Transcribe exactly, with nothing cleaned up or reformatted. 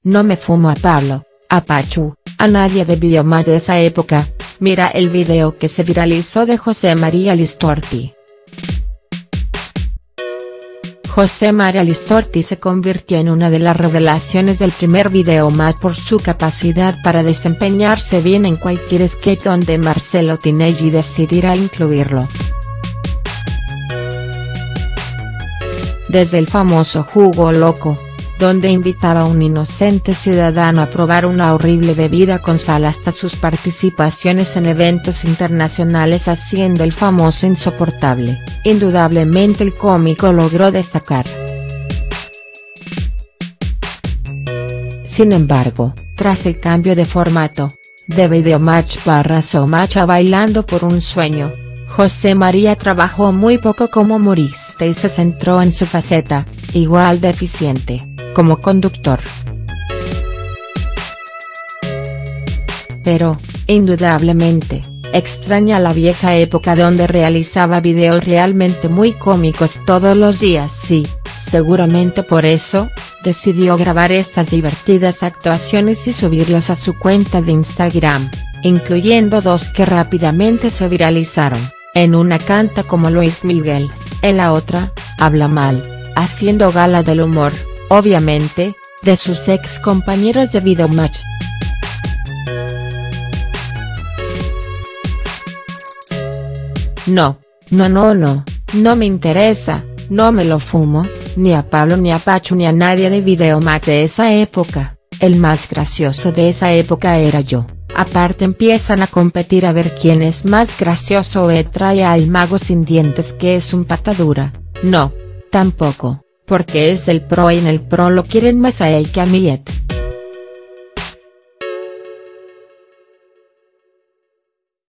no me fumo a Pablo, a Pachu, a nadie de Videomatch de esa época. Mira el video que se viralizó de José María Listorti. José María Listorti se convirtió en una de las revelaciones del primer Videomatch por su capacidad para desempeñarse bien en cualquier sketch donde Marcelo Tinelli decidiera incluirlo. Desde el famoso Jugo Loco, donde invitaba a un inocente ciudadano a probar una horrible bebida con sal, hasta sus participaciones en eventos internacionales haciendo el famoso insoportable, indudablemente el cómico logró destacar. Sin embargo, tras el cambio de formato, de Videomatch barra Showmatch a Bailando por un Sueño, José María trabajó muy poco como humorista y se centró en su faceta, igual de eficiente, como conductor. Pero, indudablemente, extraña la vieja época donde realizaba videos realmente muy cómicos todos los días. Sí, seguramente por eso, decidió grabar estas divertidas actuaciones y subirlas a su cuenta de Instagram, incluyendo dos que rápidamente se viralizaron. En una canta como Luis Miguel, en la otra, habla mal, haciendo gala del humor, obviamente, de sus ex compañeros de Videomatch. No, no no no, no me interesa, no me lo fumo, ni a Pablo ni a Pachu ni a nadie de Videomatch de esa época, el más gracioso de esa época era yo. Aparte empiezan a competir a ver quién es más gracioso o trae al mago sin dientes que es un patadura. No, tampoco, porque es el pro y en el pro lo quieren más a él que a Millet.